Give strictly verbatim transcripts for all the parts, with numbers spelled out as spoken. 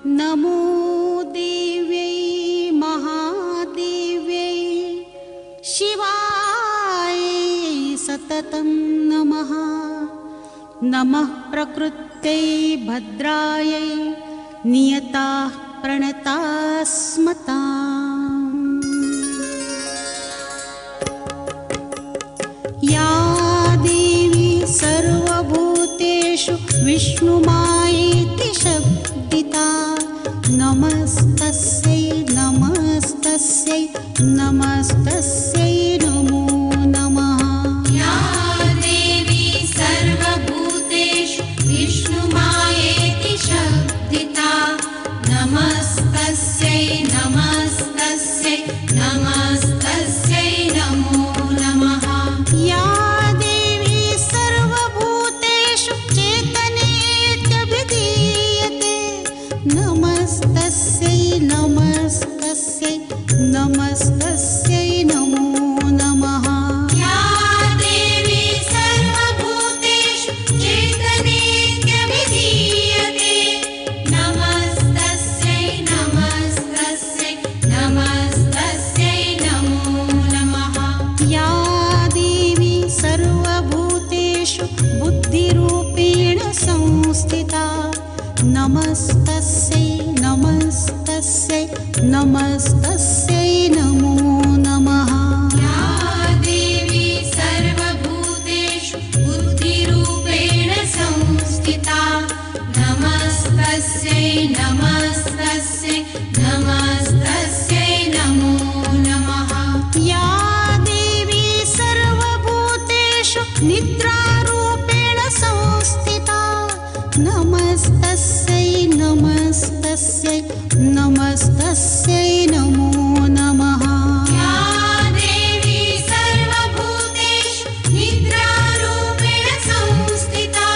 नमो देव्यै महादेव्यै शिवायै सततं नमः। नमः प्रकृत्यै भद्रायै नियताः प्रणतास्मताम्। या देवी सर्वभूतेषु विष्णुमायेति शब्दिता नमस्तस्यै नमस्तस्यै नमस्तस्यै नमो नमः। या देवी सर्वभूतेषु विष्णुमायेति शब्दिता नमस्तस्यै नमस्तस्यै नमस्तस्यै नमो नमः। या देवी सर्वभूतेषु चेतनेत्यभिधीयते नमस्तस्यै नमस्तस्यै नमस्तस्यै नमो नमः। या देवी सर्वभूतेषु चेतनेत्यभिधीयते नमस्तस्यै नमस्तस्यै नमस्तस्यै नमो नमः। या देवी सर्वभूतेषु बुद्धिरूपेण संस्थिता नमस्तस्यै नमस्तस्यै नमस्तस्यै नमो नमः। या देवी सर्वभूतेषु बुद्धिरूपेण संस्थिता नमस्तस्यै नमस्तस्यै नमस्तस्यै नमो नमः। या देवी सर्वभूतेषु निद्रारूपेण संस्थिता नमस्तस्यै नमस्तस्यै नमस्तस्यै नमो नमः। या देवी सर्वभूतेषु निद्रारूपेण संस्थिता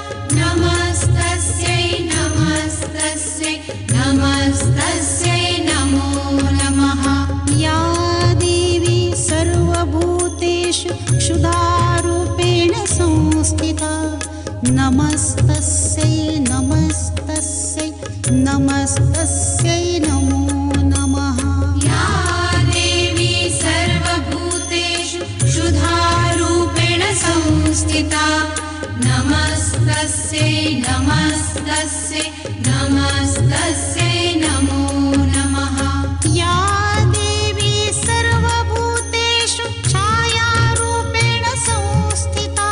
नमस्तस्यै नमस्तस्यै नमस्तस्यै नमो नमः। या देवी सर्वभूतेषु क्षुधारूपेण संस्थिता नमस्तस्यै नमस्तस्यै नमस्तस्यै नमो नमः। या देवी सर्वभूतेषु क्षुधारूपेण संस्थिता नमस्तस्यै नमस्तस्यै नमस्तस्यै नमो नमः। या देवी सर्वभूतेषु छायारूपेण संस्थिता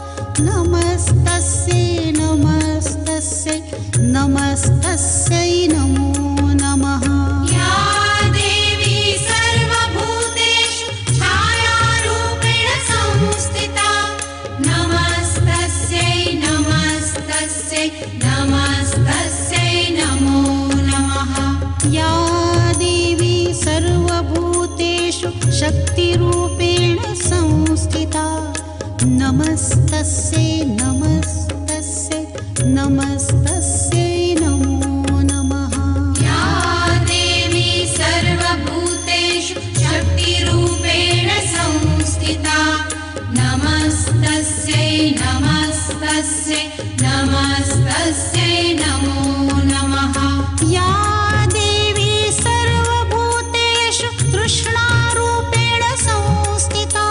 नमस्तस्यै नमस्तस्यै नमस्तस्यै नमो नमः। या देवी सर्वभूतेषु छायारूपेण संस्थिता नमस्तस्यै नमस्तस्यै नमस्तस्यै नमो नमः। या देवी सर्वभूतेषु शक्तिरूपेण संस्थिता नमस्तस्यै नमस्तस्यै नमस्तस्यै नमो नमः। या देवी सर्वभूतेषु शक्तिरूपेण संस्थिता नमस्तस्यै नमस्तस्यै नमस्तस्यै नमो नमः। या देवी सर्वभूतेषु तृष्णारूपेण संस्थिता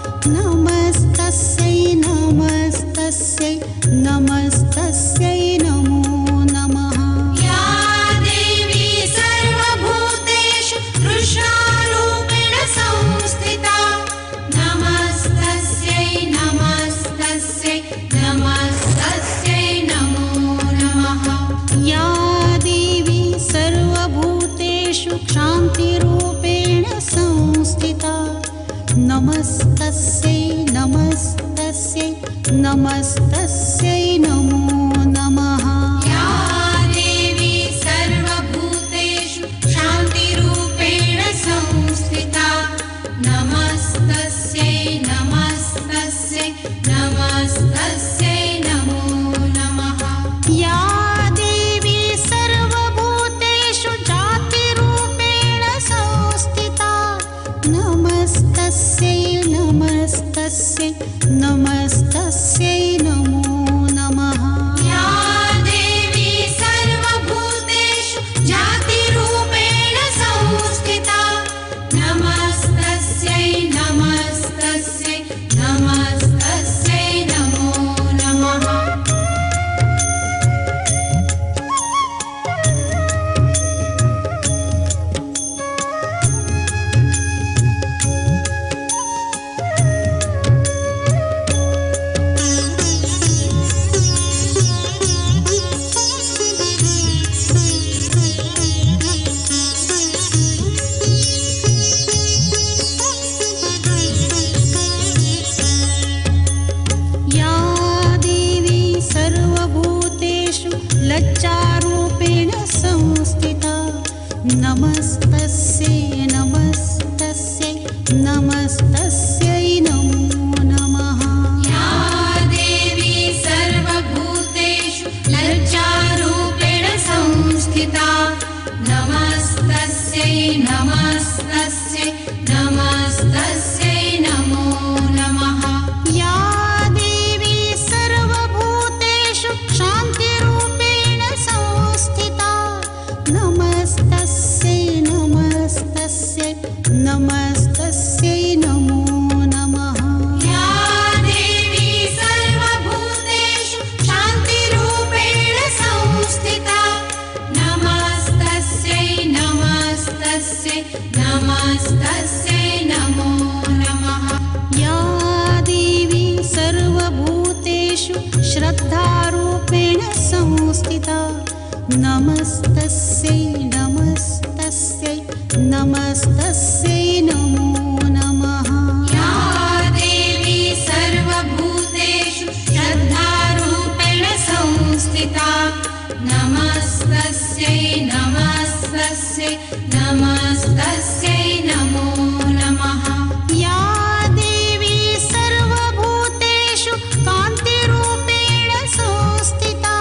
नमस्तस्यै नमस्तस्यै नमस्तस्यै नमो नमः। या देवी सर्वभूतेषु तृष्णारूपेण संस्थिता नमस्तस्यै नमस्तस्यै नमस्तस्यै नमो नमः। या देवी सर्वभूतेषु क्षान्तिरूपेण संस्थिता नमस्तस्यै नमस्तस्यै नमस्तस्यै नमो नमः। या देवी सर्वभूतेषु शान्तिरूपेण संस्थिता नमस्तस्यै नमस्तस्यै नमस्तस्यै नमो नमः। या देवी सर्वभूतेषु जातिरूपेण संस्थिता नमस्तस्यै नमस्तस्यै नमस्तस्यै नमो नमः। या देवी सर्वभूतेषु नमस्तस्यै नमस्तस्यै नमस्तस्यै नमो नमः। या देवी सर्वभूतेषु लज्जारूपेण संस्थिता नमस्तस्यै नमस्तस्यै नमस्तस्यै नमो नमः। या देवी सर्वभूतेषु शान्तिरूपेण संस्थिता नमस्तस्यै नमस्तस्यै नमस्तस्यै नमो नमः। या देवी सर्वभूतेषु शान्तिरूपेण संस्थिता नमस्तस्यै नमस्तस्यै नमस्तस्यै नमो नमः। या देवी सर्वभूतेषु श्रद्धारूपेण संस्थिता नमस्तस्यै नमस्तस्यै नमस्तस्यै नमो नमः। या देवी सर्वभूतेषु श्रद्धारूपेण संस्थिता नमस्तस्यै नमस्तस्यै नमस्तस्यै नमो नमः। या देवी सर्वभूतेषु कान्तिरूपेण संस्थिता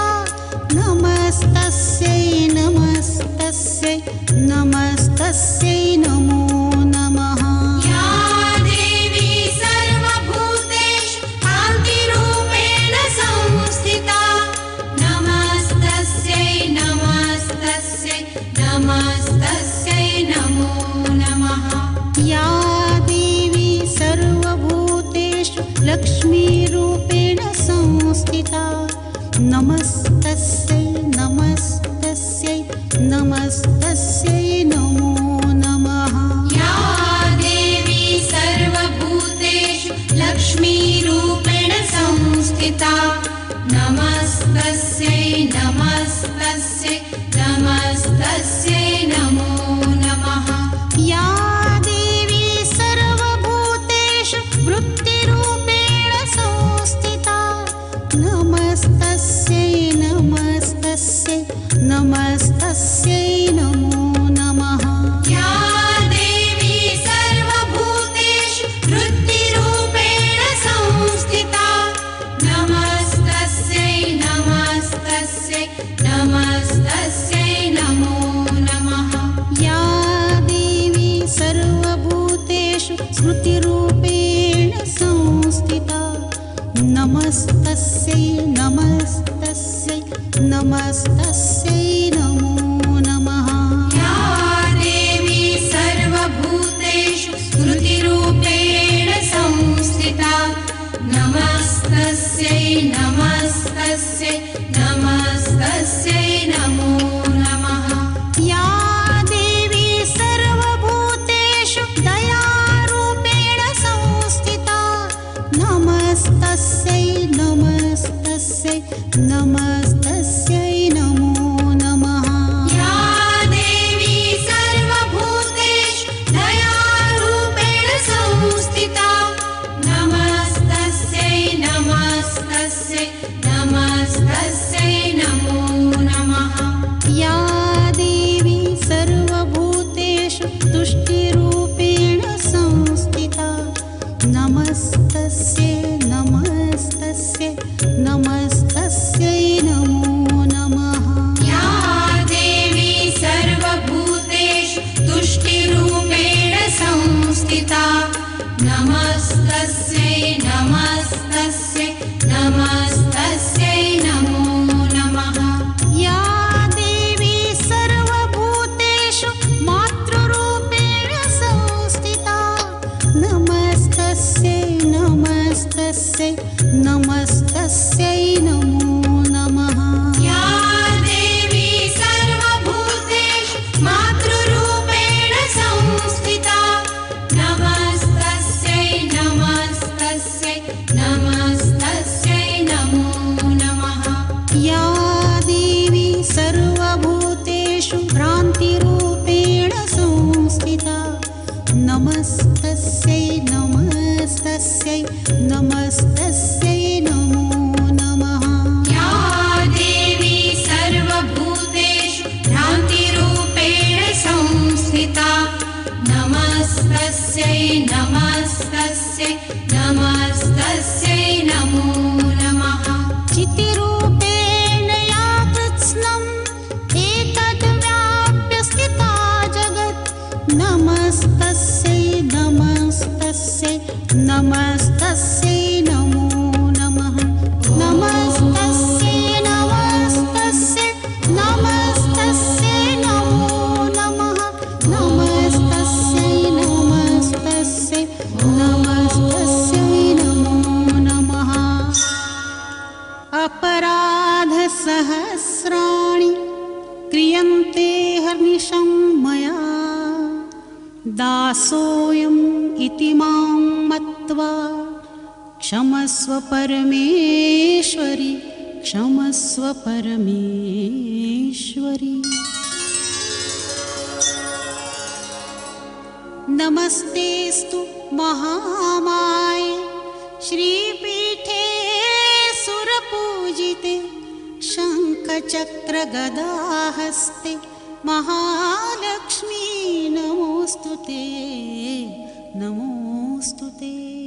नमस्तस्यै नमस्तस्यै नमस्तस्यै नमो नमः। या देवी सर्वभूतेषु कान्तिरूपेण संस्थिता नमस्तस्यै नमस्तस्यै नमस्तस्यै नमो नमः। या देवी सर्वभूतेषु लक्ष्मीरूपेण संस्थिता नमस्तस्यै नमस्तस्यै नमस्तस्यै नमो नमः। या देवी सर्वभूतेषु लक्ष्मीरूपेण संस्थिता नमस्तस्यै नमस्तस्यै नमस्तस्यै नमो नमः। या देवी सर्वभूतेषु वृत्तिरूपेण संस्थिता नमस्तस्यै नमस्तस्यै नमस्तस्यै नमो नमः। या देवी सर्वभूतेषु वृत्तिरूपेण संस्थिता नमस्तस्यै नमस्तस्यै नमस्तस्यै नमो नमः। या देवी सर्वभूतेषु स्मृतिरूपेण संस्थिता नमस्तस्यै नमस्तस्यै नमस्तस्यै नमो नमः। या देवी सर्वभूतेषु स्मृतिरूपेण संस्थिता नमस्तस्यै नमस्तस्यै नमस्तस्यै नमो नमः। या देवी सर्वभूतेषु दयारूपेण संस्थिता नमस्तस्यै नमस्तस्यै नमस्तस्यै नमो नमः। या देवी सर्वभूतेषु दयारूपेण संस्थिता नमस्तस्यै नमस्तस्यै नमस्तस्यै नमो नमः। या देवी सर्वभूतेषु तुष्टिरूपेण संस्थिता नमस्तस्यै नमस्तस्यै नमस्तस्यै नमो नमः। या देवी सर्वभूतेषु तुष्टिरूपेण संस्थिता नमस्तस्यै नमस्तस्यै नमस्तस्यै नमो नमः। या देवी सर्वभूतेषु मातृरूपेण संस्थिता नमस्तस्यै नमस्तस्यै नमस्तस्यै नमो नमः। या देवी सर्वभूतेषु मातृरूपेण संस्थिता नमस्तस्यै नमस्तस्यै नमस्तस्यै नमो नमः। या देवी सर्वभूतेषु भ्रान्तिरूपेण संस्थिता नमस्तस्यै नमस्तस्यै नमस्तस्यै दोषं मया दासोऽयम् इति मां मत्वा क्षमस्व परमेश्वरि क्षमस्व परमेश्वरि। नमस्तेस्तु महामाये श्रीपीठे सुरपूजिते शङ्खचक्रगदाहस्ते महालक्ष्मी नमोऽस्तु ते नमोऽस्तु ते।